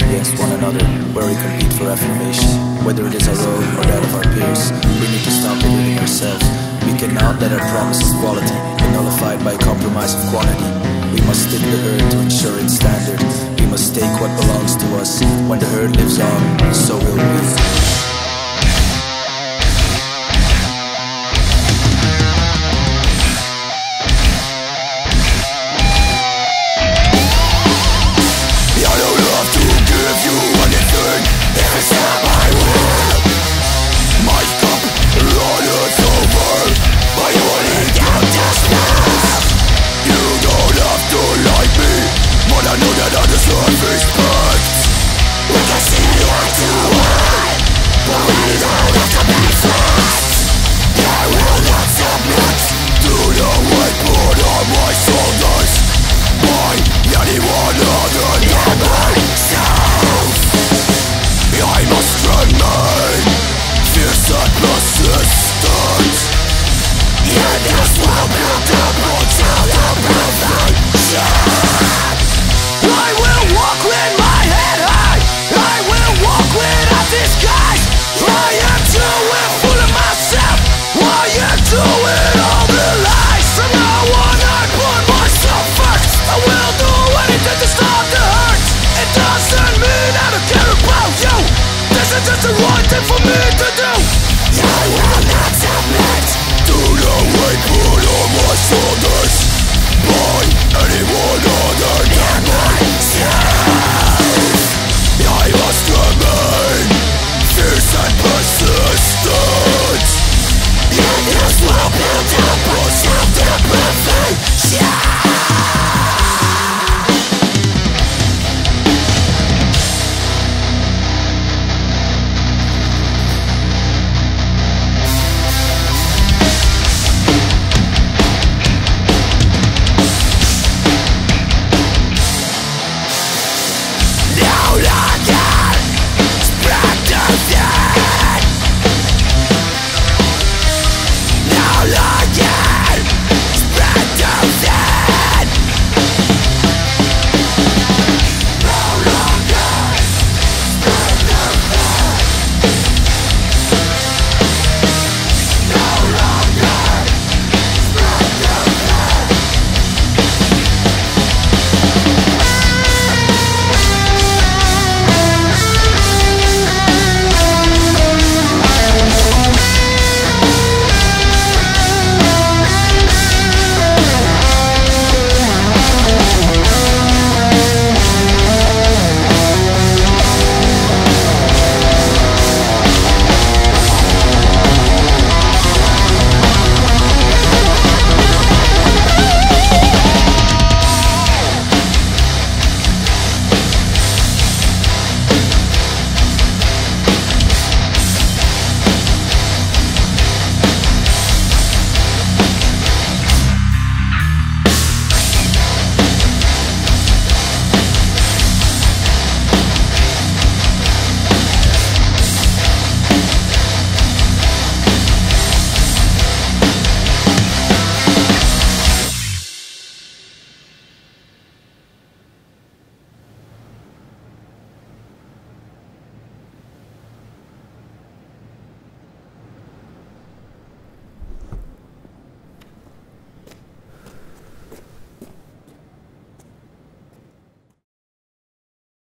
against one another, where we compete for affirmation. Whether it is our own or that of our peers, we need to stop deluding ourselves. We cannot let our promise of quality be nullified by compromise of quantity. We must stick the herd to ensure its standard. We must take what belongs to us. When the herd lives on, so will we.